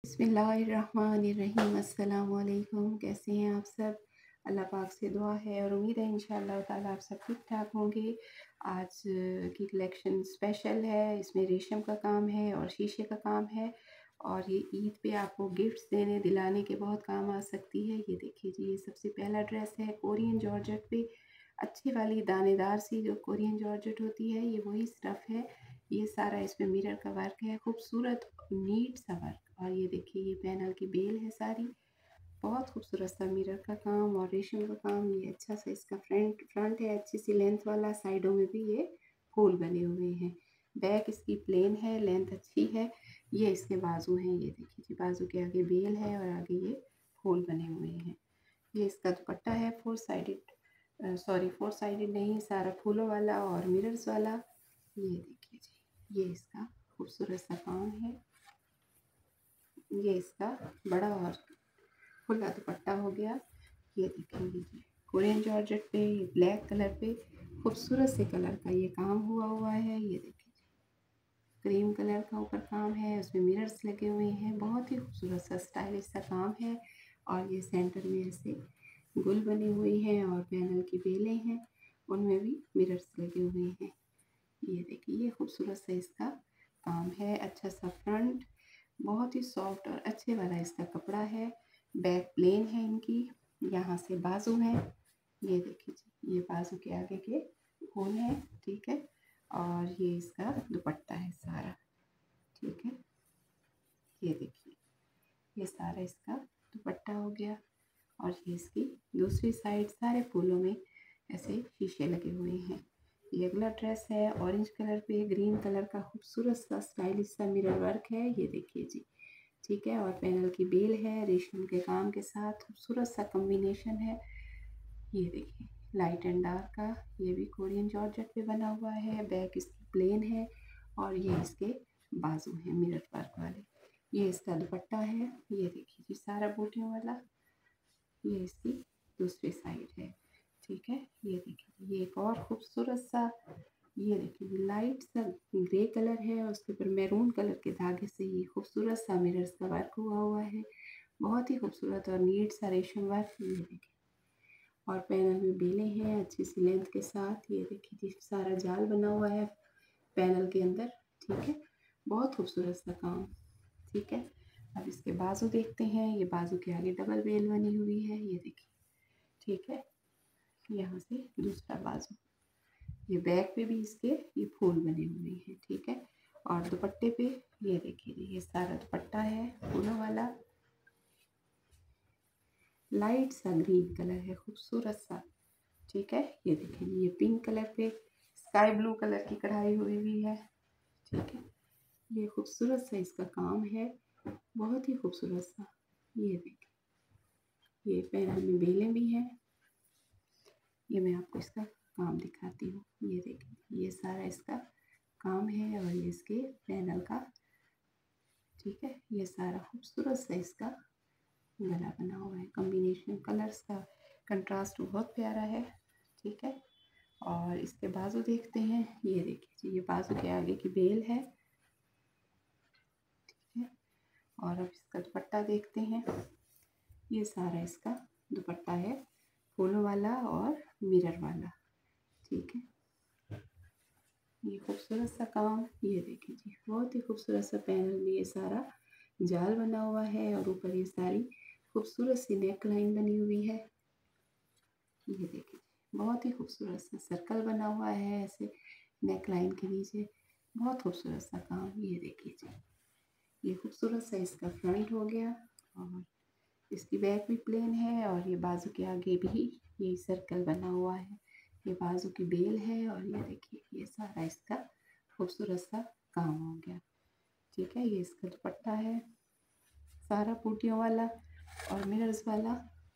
बिस्मिल्लाहिर्रहमानिर्रहीम। अस्सलाम वालेकुम। कैसे हैं आप सब? अल्लाह पाक से दुआ है और उम्मीद है इंशाअल्लाह ताला आप सब ठीक ठाक होंगे। आज की कलेक्शन स्पेशल है, इसमें रेशम का काम है और शीशे का काम है और ये ईद पे आपको गिफ्ट्स देने दिलाने के बहुत काम आ सकती है। ये देखिए जी, ये सबसे पहला ड्रेस है कोरियन जॉर्जेट पे, अच्छी वाली दानेदार सी जो कोरियन जॉर्जेट होती है, ये वही स्टफ़ है। ये सारा इसमें मिरर का वर्क है, खूबसूरत नीट सा वर्क। और ये देखिए, ये पैनल की बेल है सारी, बहुत खूबसूरत सा मिरर का काम और रेशम का काम। ये अच्छा सा इसका फ्रंट है, अच्छी सी लेंथ वाला, साइडों में भी ये फूल बने हुए हैं। बैक इसकी प्लेन है, लेंथ अच्छी है। ये इसके बाजू हैं, ये देखिए जी, बाजू के आगे बेल है और आगे ये फूल बने हुए हैं। ये इसका दुपट्टा है फोर साइडेड नहीं, सारा फूलों वाला और मिरर्स वाला। ये देखिए जी, ये इसका खूबसूरत सा काम है। ये इसका बड़ा और खुला दुपट्टा हो गया। ये देखेंगे जी, कोरियन जॉर्जेट पे ये ब्लैक कलर पे खूबसूरत से कलर का ये काम हुआ है। ये देखिए जी, क्रीम कलर का ऊपर काम है, उसमें मिरर्स लगे हुए हैं, बहुत ही खूबसूरत सा स्टाइलिश सा काम है। और ये सेंटर में ऐसे गुल बने हुए हैं और पैनल की बेलें हैं, उनमें भी मिरर्स लगे हुए हैं। ये देखिए, ये खूबसूरत सा इसका काम है। अच्छा सा फ्रंट, बहुत ही सॉफ्ट और अच्छे वाला इसका कपड़ा है। बैक प्लेन है इनकी, यहाँ से बाजू है। ये देखिए जी, ये बाजू के आगे के फूल है, ठीक है। और ये इसका दुपट्टा है सारा, ठीक है। ये देखिए, ये सारा इसका दुपट्टा हो गया। और ये इसकी दूसरी साइड सारे फूलों में ऐसे शीशे लगे हुए हैं। ये अगला ड्रेस है, ऑरेंज कलर पे ग्रीन कलर का खूबसूरत सा स्टाइलिश सा मिरर वर्क है। ये देखिए जी, ठीक है। और पैनल की बेल है, रेशम के काम के साथ खूबसूरत सा कॉम्बिनेशन है। ये देखिए, लाइट एंड डार्क का, ये भी कोरियन जॉर्जेट पे बना हुआ है। बैक इसकी प्लेन है और ये इसके बाजू हैं मिरर वर्क वाले। ये इसका दुपट्टा है। ये देखिए जी, सारा बूटियों वाला। ये इसकी दूसरी साइड है, ठीक है। ये देखिए, ये एक और खूबसूरत सा, ये देखिए लाइट सा ग्रे कलर है और उसके ऊपर मैरून कलर के धागे से ये खूबसूरत सा मिरर्स का वर्क हुआ है। बहुत ही खूबसूरत और नीट सा रेशम वर्क। ये देखिए, और पैनल में बेलें हैं अच्छी सी लेंथ के साथ। ये देखिए जी, सारा जाल बना हुआ है पैनल के अंदर, ठीक है। बहुत खूबसूरत सा काम, ठीक है। अब इसके बाजू देखते हैं। ये बाजू के आगे डबल बेल बनी हुई है, ये देखिए, ठीक है। यहाँ से दूसरा बाजू, ये बैक पे भी इसके ये फूल बने हुए हैं, ठीक है। और दुपट्टे पे ये देखिए, ये सारा दुपट्टा है फूलों वाला, लाइट सा ग्रीन कलर है, खूबसूरत सा, ठीक है। ये देखिए, ये पिंक कलर पे स्काई ब्लू कलर की कढ़ाई हुई है, ठीक है। ये खूबसूरत सा इसका काम है, बहुत ही खूबसूरत सा। ये देखिए, ये पैनल में बेलें भी हैं। ये मैं आपको इसका काम दिखाती हूँ। ये देखिए, ये सारा इसका काम है और ये इसके पैनल का, ठीक है। ये सारा खूबसूरत सा इसका गला बना हुआ है। कॉम्बिनेशन कलर्स का कंट्रास्ट बहुत प्यारा है, ठीक है। और इसके बाजू देखते हैं। ये देखिए, ये बाजू के आगे की बेल है, ठीक है। और अब इसका दुपट्टा देखते हैं। ये सारा इसका दुपट्टा है फूलों वाला और मिरर वाला, ठीक है। ये खूबसूरत सा काम, ये देखिए जी, बहुत ही खूबसूरत सा पैनल में ये सारा जाल बना हुआ है और ऊपर ये सारी खूबसूरत सी नेक लाइन बनी हुई है। ये देखिए, बहुत ही खूबसूरत सा सर्कल बना हुआ है ऐसे नेक लाइन के नीचे, बहुत खूबसूरत सा काम। ये देखिए जी, ये खूबसूरत सा इसका फ्रंट हो गया और इसकी बैक भी प्लेन है और ये बाजू के आगे भी ये सर्कल बना हुआ है। ये बाजू की बेल है और ये देखिए, ये सारा इसका खूबसूरत सा काम हो गया, ठीक है। ये इसका दुपट्टा है सारा बूटियों वाला और मिरर्स वाला,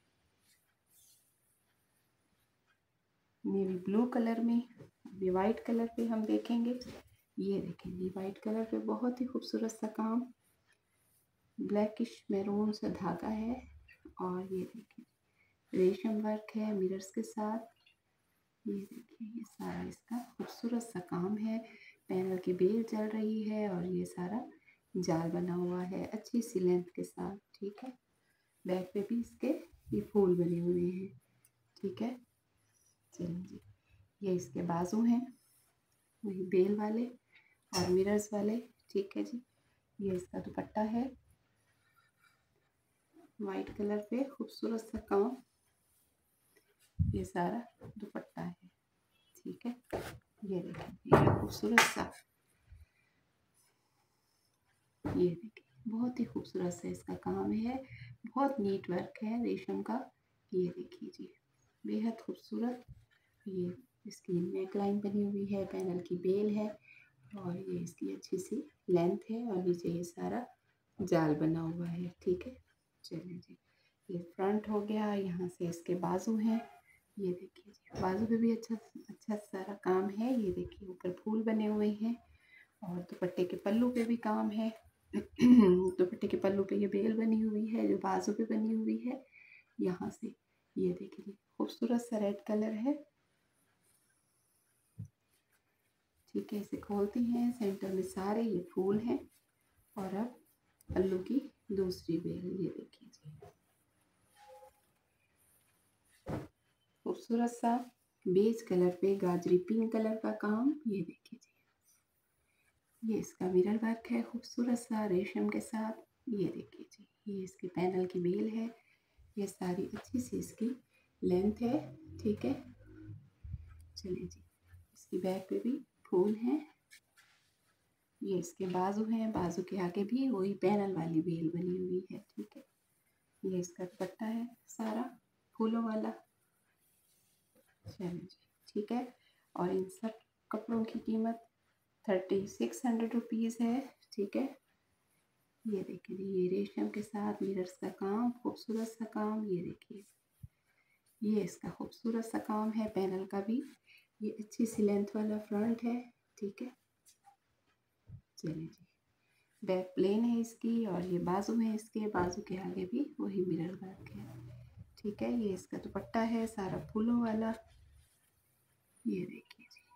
नेवी ब्लू कलर में। अभी वाइट कलर पे हम देखेंगे। ये देखेंगे, वाइट कलर पे बहुत ही खूबसूरत सा काम, ब्लैकिश मैरून सा धागा है और ये देखिए रेशम वर्क है मिरर्स के साथ। ये देखिए, ये सारा इसका खूबसूरत सा काम है। पैनल की बेल चल रही है और ये सारा जाल बना हुआ है अच्छी सी लेंथ के साथ, ठीक है। बैक पे भी इसके ये फूल बने हुए हैं, ठीक है। चलिए जी, ये इसके बाजू हैं वही बेल वाले और मिरर्स वाले, ठीक है जी। ये इसका दुपट्टा है वाइट कलर पे खूबसूरत सा काम, ये सारा दुपट्टा है, ठीक है। ये देखिए ये खूबसूरत सा, ये देखिए बहुत ही खूबसूरत सा इसका काम है, बहुत नीट वर्क है रेशम का। ये देखिए जी बेहद खूबसूरत। ये इसकी नेक लाइन बनी हुई है, पैनल की बेल है और ये इसकी अच्छी सी लेंथ है और नीचे ये सारा जाल बना हुआ है, ठीक है। चलिए जी, ये फ्रंट हो गया। यहाँ से इसके बाजू हैं, ये देखिए जी बाजू पे भी अच्छा अच्छा सारा काम है। ये देखिए ऊपर फूल बने हुए हैं और दुपट्टे के पल्लू पे भी काम है। दुपट्टे के पल्लू पे ये बेल बनी हुई है जो बाजू पे बनी हुई है। यहाँ से ये देखिए खूबसूरत सा रेड कलर है, ठीक है। इसे खोलती हैं, सेंटर में सारे ये फूल हैं और अब पल्लू की दूसरी बेल, ये देखिए जी खूबसूरत सा बेज कलर पे गाजरी पिंक कलर का काम, ये देखिए जी। ये इसका मिरर वर्क है खूबसूरत सा रेशम के साथ, ये देखिए जी। ये इसके पैनल की बेल है, ये सारी अच्छी सी इसकी लेंथ है, ठीक है। चलिए जी, इसकी बैक पे भी फूल हैं। ये इसके बाजू हैं, बाजू के आगे भी वही पैनल वाली बेल बनी हुई है, ठीक है। ये इसका दुपट्टा है सारा फूलों वाला, चलिए जी ठीक है। और इन सब कपड़ों की कीमत 3600 रुपीज़ है, ठीक है। ये देखिए ये रेशम के साथ मिरर्स का काम, खूबसूरत सा काम, ये देखिए ये इसका खूबसूरत सा काम है पैनल का भी। ये अच्छी सी लेंथ वाला फ्रंट है, ठीक है। चलिए जी, बैक प्लेन है इसकी और ये बाजू है, इसके बाजू के आगे भी वही मिरर वर्क है, ठीक है। ये इसका दुपट्टा है सारा फूलों वाला, ये देखिए जी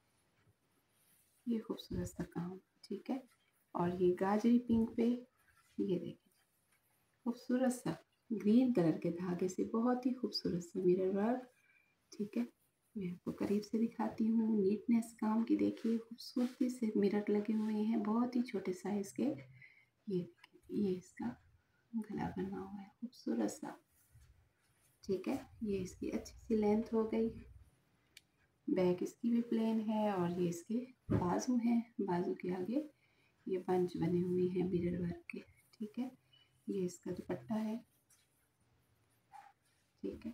ये खूबसूरत सा काम, ठीक है। और ये गाजरी पिंक पे, ये देखिए खूबसूरत सा ग्रीन कलर के धागे से बहुत ही खूबसूरत सा मिरर वर्क, ठीक है। मैं आपको करीब से दिखाती हूँ नीटनेस काम की, देखिए खूबसूरती से मिरर लगे हुए हैं बहुत ही छोटे साइज के। ये इसका गला बना हुआ है खूबसूरत सा, ठीक है। ये इसकी अच्छी सी लेंथ हो गई। बैक इसकी भी प्लेन है और ये इसके बाजू हैं, बाजू के आगे ये बंच बने हुए हैं मिरर वर्क के, ठीक है। ये इसका दुपट्टा है, ठीक है।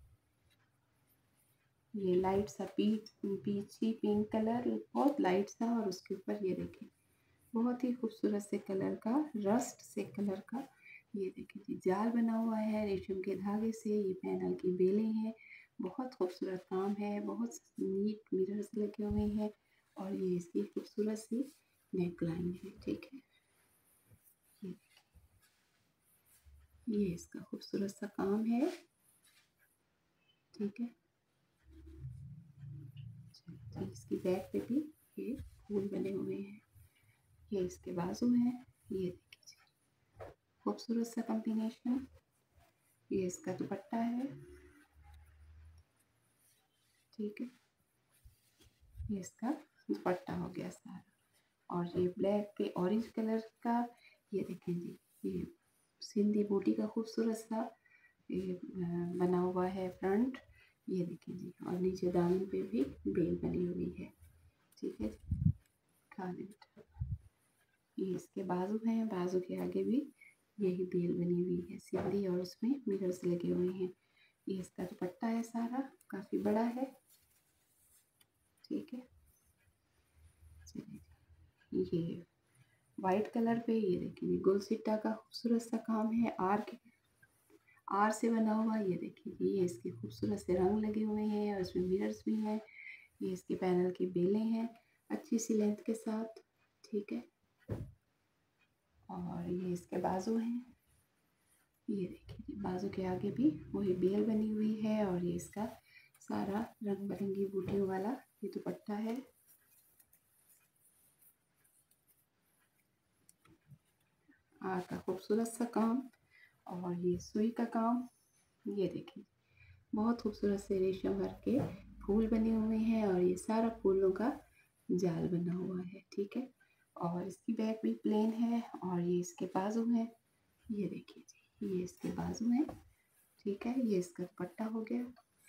ये लाइट सा पीची पिंक कलर, बहुत लाइट सा, और उसके ऊपर ये देखिए बहुत ही खूबसूरत से कलर का, रस्ट से कलर का, ये देखिए जी जाल बना हुआ है रेशम के धागे से। ये पैनल की बेलें हैं, बहुत खूबसूरत काम है, बहुत नीट मिरर्स लगे हुए हैं और ये इसकी खूबसूरत सी नेक लाइन है, ठीक है। ये इसका खूबसूरत सा काम है, ठीक है। इसकी बैक पे भी ये फूल बने हुए हैं, ये इसके बाजू हैं, ये देखिए खूबसूरत सा कॉम्बिनेशन। ये इसका दुपट्टा है, ठीक है। ये इसका दुपट्टा हो गया सारा। और ये ब्लैक पे ऑरेंज कलर का, ये देखें जी ये सिंधी बूटी का खूबसूरत सा ये बना हुआ है फ्रंट, ये देखें जी। और नीचे दामन पे भी बेल बनी हुई है, ठीक है। खाली ये इसके बाजू हैं, बाजू के आगे भी यही बेल बनी हुई है सिंधी और उसमें मिरर्स लगे हुए हैं। ये इसका दुपट्टा है सारा, काफ़ी बड़ा है, ठीक है। चलिए ये वाइट कलर पे ये देखिए गुलसिट्टा का खूबसूरत सा काम है, आर से बना हुआ, ये देखिए ये इसके खूबसूरत से रंग लगे हुए हैं और इसमें मिरर्स भी हैं। ये इसके पैनल की बेलें हैं अच्छी सी लेंथ के साथ, ठीक है। और ये इसके बाजू हैं, ये देखिए बाजू के आगे भी वही बेल बनी हुई है और ये इसका सारा रंग बिरंगी बूटियों वाला ये दुपट्टा है। हार का खूबसूरत सा काम और ये सुई का काम। ये देखिए बहुत खूबसूरत से रेशम वर्क के फूल बने हुए हैं और ये सारा फूलों का जाल बना हुआ है। ठीक है, और इसकी बैक भी प्लेन है और ये इसके बाजू है। ये देखिए जी, ये इसके बाजू है। ठीक है, ये इसका दुपट्टा हो गया,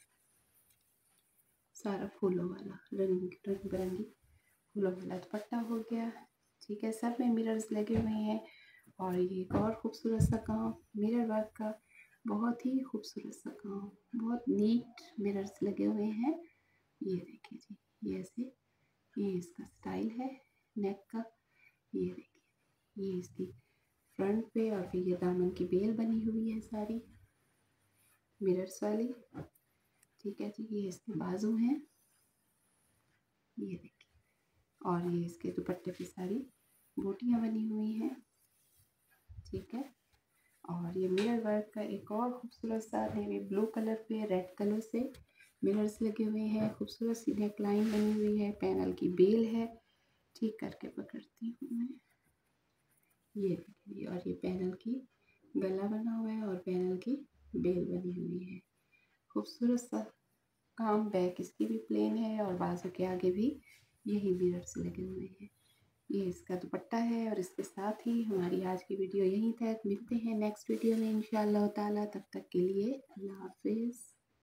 सारा फूलों वाला रंग बिरंगी फूलों वाला दुपट्टा हो गया। ठीक है, सब में मिरर्स लगे हुए हैं और ये एक और खूबसूरत सा काम मिरर वर्क का, बहुत ही खूबसूरत सा काम, बहुत नीट मिरर्स लगे हुए हैं। ये देखिए जी, ये ऐसे, ये इसका स्टाइल है नेक का। ये देखिए, ये इसकी फ्रंट पे और फिर ये दामन की बेल बनी हुई है सारी मिरर्स वाली। ठीक है जी, ये इसके बाजू हैं। ये देखिए, और ये इसके दुपट्टे पे सारी बूटियाँ बनी हुई हैं। ठीक है, और ये मिरर वर्क का एक और खूबसूरत सा नेवी ब्लू कलर पे रेड कलर से मिरर्स लगे हुए हैं। खूबसूरत सी नेक लाइन बनी हुई है, पैनल की बेल है। ठीक करके पकड़ती हूँ मैं। ये देखिए, और ये पैनल की गला बना हुआ है और पैनल की बेल बनी हुई है। खूबसूरत सा काम। बैक इसकी भी प्लेन है और बाजू के आगे भी यही मिरर्स लगे हुए हैं। ये इसका दुपट्टा है और इसके साथ ही हमारी आज की वीडियो यहीं तक। मिलते हैं नेक्स्ट वीडियो में इंशाअल्लाह ताला। तब तक के लिए अल्लाह हाफिज़।